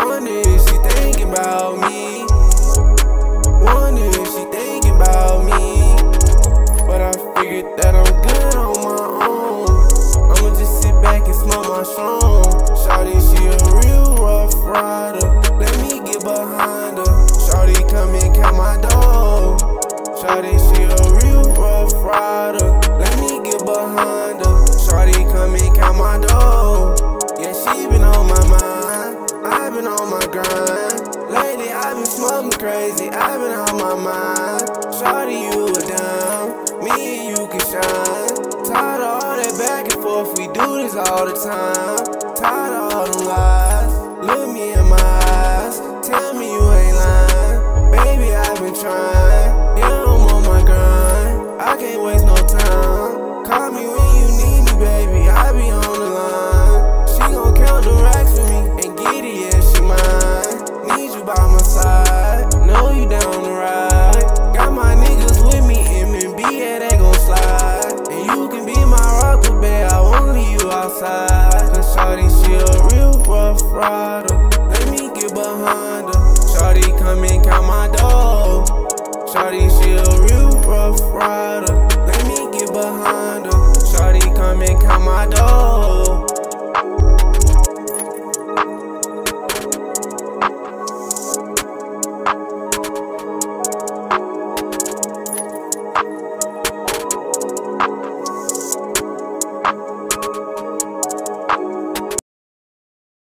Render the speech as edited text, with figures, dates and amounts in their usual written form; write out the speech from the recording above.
Wonder if she thinking about me. Wonder if she thinking about me. But I figured that I'm good on my own. I'ma just sit back and smoke my strong. Shawty, she a real rough rider. Let me get behind her. Shawty, come and count my dough. Shawty, she a real rough rider. Let me get behind her. Shawty, come and count my dough. Yeah, she been on my mind. I been on my grind. Lately I been smoking crazy. I been on my mind. Shawty, you a down. Me and you can shine. Tired of all that back and forth. We do this all the time. Tired of all them lies.